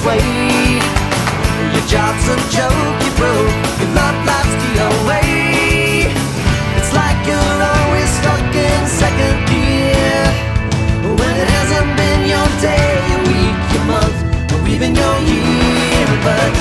way. Your job's a joke, you broke, your love life's DOA. It's like you're always stuck in second gear, when it hasn't been your day, your week, your month, or even your year. But